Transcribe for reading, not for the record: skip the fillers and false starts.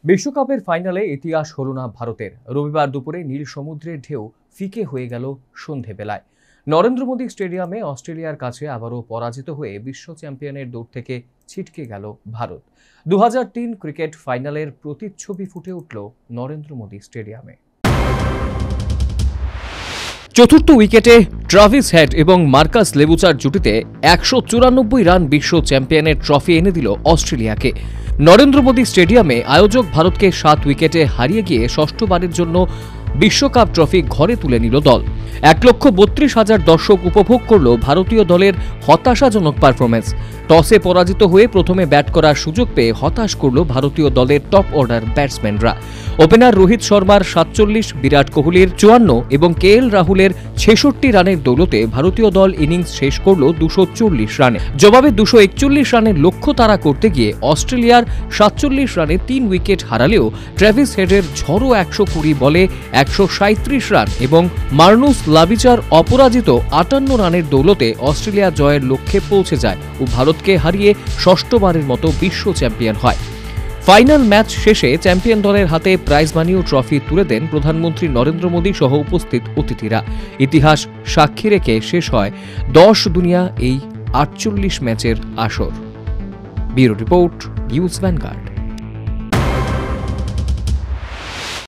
বিশ্বকাপের ফাইনালে ইতিহাস হলো না ভারতের। রবিবার দুপুরে নীল সমুদ্রের ঢেউ ফিকে হয়ে গেল সন্ধেবেলায়। নরেন্দ্র মোদী স্টেডিয়ামে অস্ট্রেলিয়ার কাছে আবারও পরাজিত হয়ে বিশ্ব চ্যাম্পিয়নের দৌড় থেকে ছিটকে গেল ভারত। 2003 ক্রিকেট ফাইনালের প্রতিচ্ছবি ফুটে উঠল নরেন্দ্র মোদী স্টেডিয়ামে। চতুর্থ উইকেটে ট্রাভিস হেড এবং মার্কাস লেবুচার জুটিতে 194 রান বিশ্ব চ্যাম্পিয়নের ট্রফি এনে দিল অস্ট্রেলিয়াকে। নরেন্দ্র মোদী স্টেডিয়ামে আয়োজক ভারতকে 7 উইকেটে হারিয়ে গিয়ে ষষ্ঠবারের জন্য বিশ্বকাপ ট্রফি ঘরে তুলে নিল দল। 1,32,000 দর্শক উপভোগ করল ভারতীয় দলের হতাশাজনক পারফরমেন্স। টসে পরাজিত হয়ে প্রথমে ব্যাট করার সুযোগ পেয়ে হতাশ করল ভারতীয় দলের টপ অর্ডার ব্যাটসম্যানরা। ওপেনার রোহিত শর্মার 47, বিরাট কোহলির 54 এবং কেএল রাহুলের 66 রানের দৌলতে ভারতীয় দল ইনিংস শেষ করল 240 রানে। জবাবে 241 রানের লক্ষ্য তাড়া করতে গিয়ে অস্ট্রেলিয়ার 47 রানে 3 উইকেট হারালেও ট্র্যাভিস হেডের ঝড়ো 120 বলে 137 রান এবং মার্নুস লাবিচার অপরাজিত 58 রানের দৌলতে অস্ট্রেলিয়া জয়ের লক্ষ্যে পৌঁছে যায় ও ভারতকে হারিয়ে ষষ্ঠবারের মতো বিশ্ব চ্যাম্পিয়ন হয়। ফাইনাল ম্যাচ শেষে চ্যাম্পিয়ন দলের হাতে প্রাইজ মানি ও ট্রফি তুলে দেন প্রধানমন্ত্রী নরেন্দ্র মোদী সহ উপস্থিত অতিথিরা। ইতিহাস সাক্ষী রেখে শেষ হয় 10 দুনিয়া এই 48 ম্যাচের আসর। Bureau report, news vanguard.